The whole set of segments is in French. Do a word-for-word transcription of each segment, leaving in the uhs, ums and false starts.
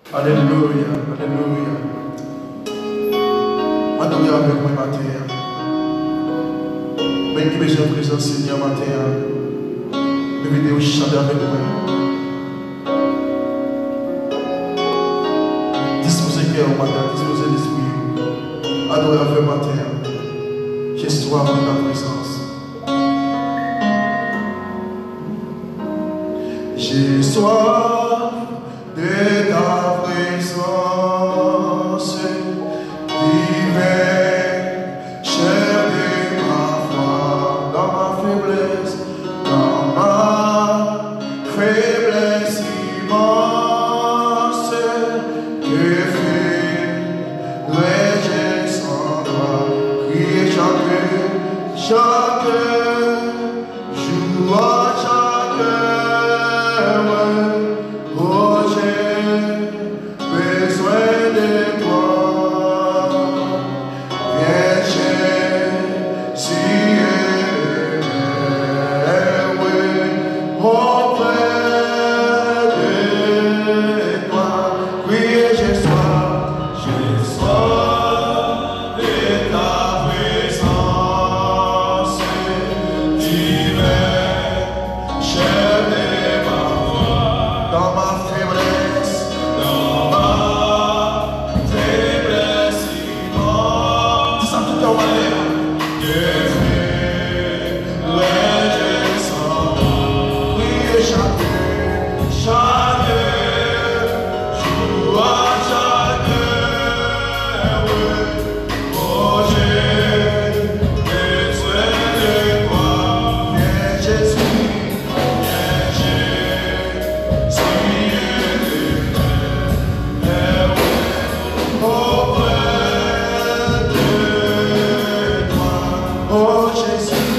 Alléluia, alléluia. Adorez avec moi matin. Même qui besoin de présence Seigneur matin. Les vidéos chanter avec moi. Disposez cœur au matin, disposez l'esprit. Adorez avec moi matin. J'ai soif de ta présence. J'ai soif de ta présence, divine, chair de ma foi, dans ma faiblesse, dans ma faiblesse immense, que ferais-je sans toi, crier chaque, chaque jour, chaque oh, j'ai besoin de toi. Viens chercher auprès de toi. Oui, j'ai soif, j'ai soif de ta présence divine, chair de ma foi, dans ma faiblesse, dans ma faiblesse immense. Dis ça tout en matin. Que ferais-je sans toi? Oui, chaque, chaque jour, à chaque heure, oh, j'ai besoin de toi. Viens Jésus, viens Jésus, auprès de toi. Oh Jésus,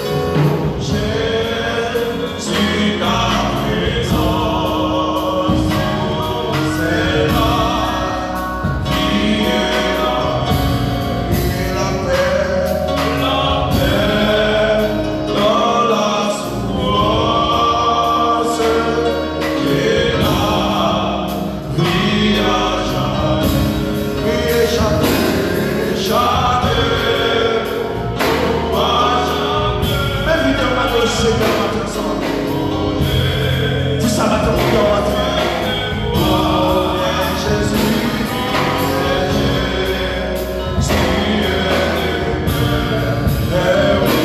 Jésus, ta présence, c'est la vie et la paix, la paix dans la souffrance, et la vie à jamais. Oui, chaque, chaque même vidéo matin, Seigneur, matin, ensemble. Dis ça matin, vidéo matin. Oh, Jésus, Jésus, eh oui,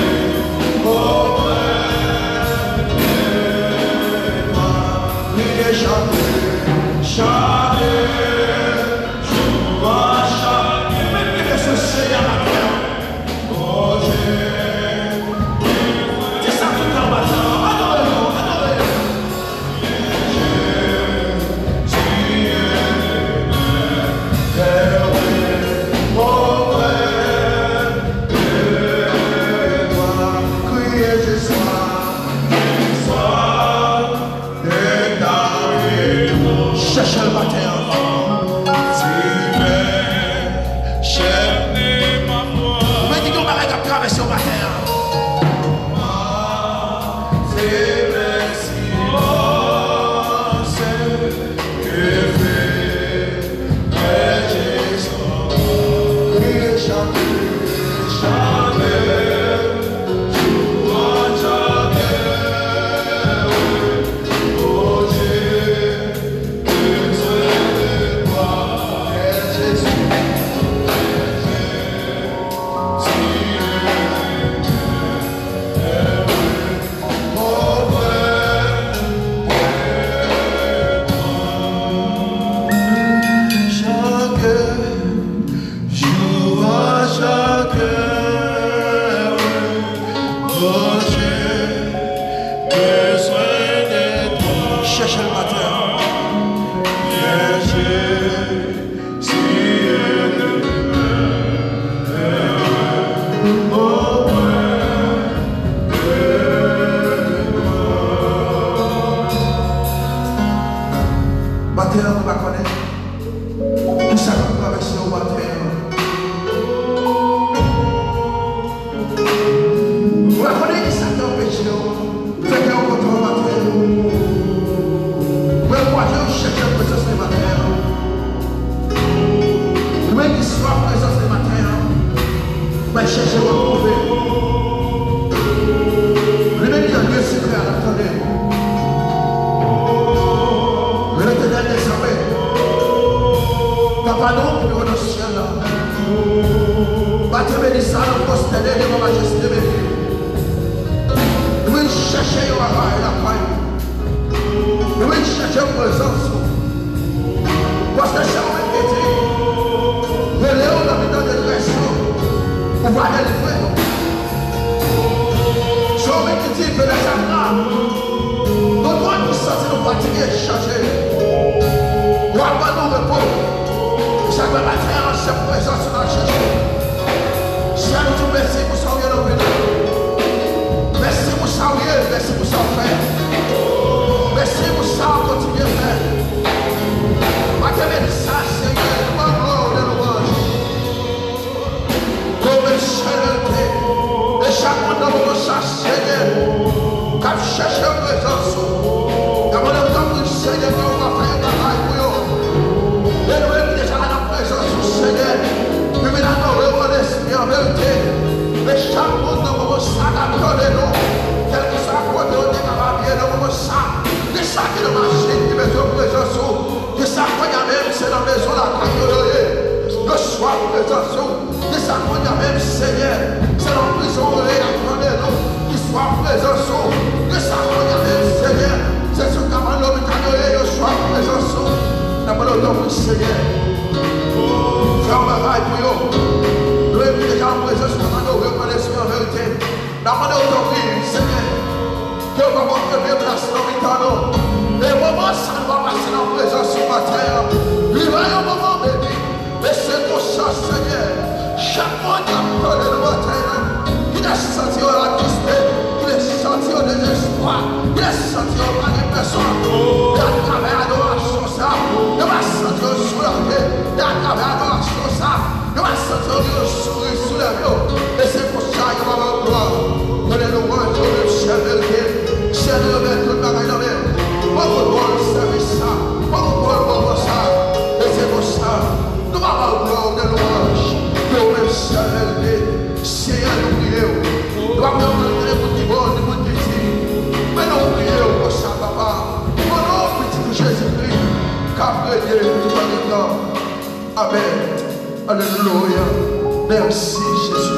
auprès de toi. Oui, chaque, chaque jour, à chaque, même que ce Seigneur matin. Oh, j'ai dis ça tout en matin. Adorez-le, adorez-le. Cherche le matin. Mais dis qu'on va traverser au matin. Oh en présence. Parce que c'est un qui dit, relève dans le temps de direction, on va délivrer. C'est un qui dit, venez à moi. Nous devons nous sentir nous fatiguer, changer. On va pas nous repos. Chaque matin, c'est présence dans le chercher. Si nous te merci pour ça, nous venons. Merci pour ça, merci pour ça, frère. Merci pour ça, continuez à faire. Matériel ça, Seigneur, toi, gloire de louange. Comme le chaleur, et chaque monde dans mon chasse, Seigneur, quand je cherche la présence, quand on a entendu le Seigneur, on va faire un travail pour eux. Et nous sommes déjà dans la présence du Seigneur. Nous venons adorer mon esprit en vérité. Et chaque monde dans mon sac à côté de nous, quel que soit côté de nous, bien dans mon sac. De ça qui est machine qui met en présence. De ça qu'on y a même, c'est dans la maison la caille. Le soir présence. De ça qu'on y a même, Seigneur, c'est dans la prison et attendez-nous. Qui soit présence. De ça qu'on y a même, Seigneur, c'est ce qu'on a l'homme et le soir présence. N'a pas le nom du Seigneur. Fais un bagaille pour eux. Nous sommes déjà en présence de nous reconnaissons en vérité. N'a pas le nom du Seigneur. Que va votre déplacer dans le temps. Et au moment où ça va passer dans la présence ce matin, il va y avoir un moment, baby. Et c'est pour ça, Seigneur. Chaque monde a peur de le matin. Il a senti la tristesse. Il a senti le désespoir. Il a senti la personne. Il a travers l'adoration, ça. Il va sentir le soulagé. Il a travers l'adoration, ça. Il va sentir le sourire sous les yeux. Et c'est pour ça qu'il va avoir gloire. Donnez-nous un jour de chien vérité. Chien de remettre tout le bagage dans l'air. Beaucoup de monde service ça. Beaucoup de monde pour ça. Et c'est pour ça. Nous allons avoir gloire de louange. Nous même chien vérité. Seigneur, nous prions. Nous allons demander les petits bons, les petits petits. Mais nous prions pour ça, papa. Pour nous, petit Jésus-Christ. Qu'après Dieu, tout en temps. Amen. Alléluia. Merci, Jésus.